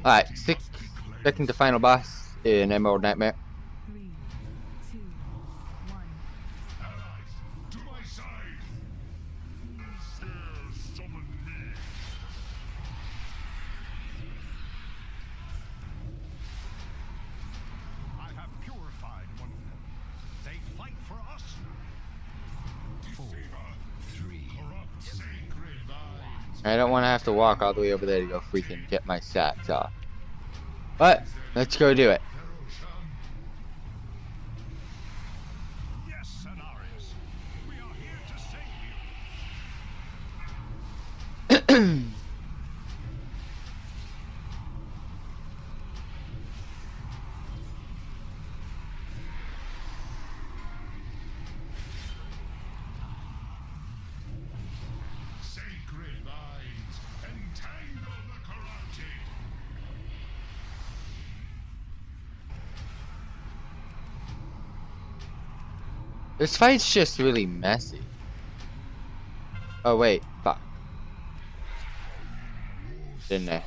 Alright, second to final boss in Emerald Nightmare. 3, 2, 1. Allies, to my side! Who dares summon me? I have purified one of them. They fight for us. 4, 3, corrupt sacred vines. I don't want to have to walk all the way over there to go freaking get my sacks off. But, let's go do it. Yes, Cenarius. We are here to save you. Sacred vines, entangle the corrupted. This fight's just really messy. Oh wait, fuck. Didn't I?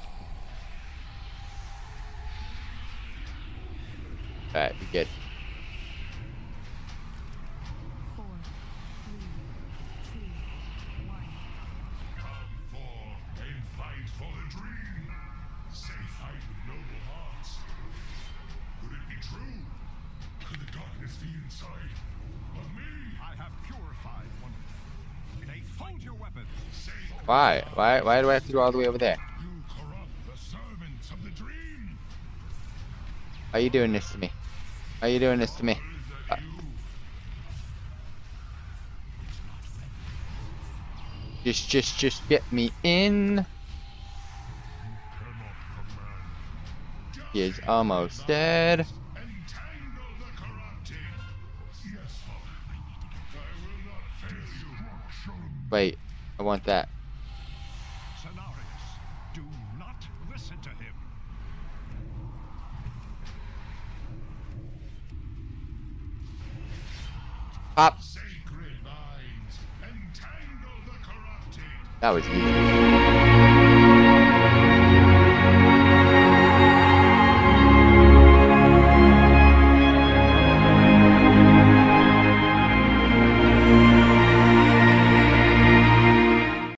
Alright, we good. 4, 3, 2, 1. Come forth and fight for the dream. Say fight with noble hearts. Could it be true? Could the darkness be inside of me? I have purified one of them. They fold your weapons. Why? Why do I have to go all the way over there? You corrupt the servants of the dream. Why are you doing this to me? Why are you doing this to me? Just get me in. He is almost dead. Entangle the corrupted. Yes, Father. I will not fail you. Wait, I want that. Cenarius, do not listen to him. Pop. Sacred vines, entangle the corrupted. That was easy.